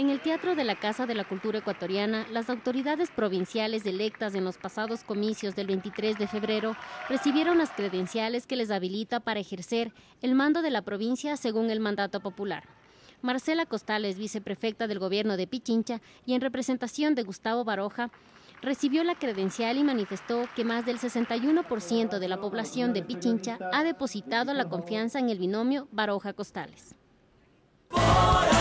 En el Teatro de la Casa de la Cultura Ecuatoriana, las autoridades provinciales electas en los pasados comicios del 23 de febrero recibieron las credenciales que les habilita para ejercer el mando de la provincia según el mandato popular. Marcela Costales, viceprefecta del gobierno de Pichincha y en representación de Gustavo Baroja, recibió la credencial y manifestó que más del 61% de la población de Pichincha ha depositado la confianza en el binomio Baroja-Costales.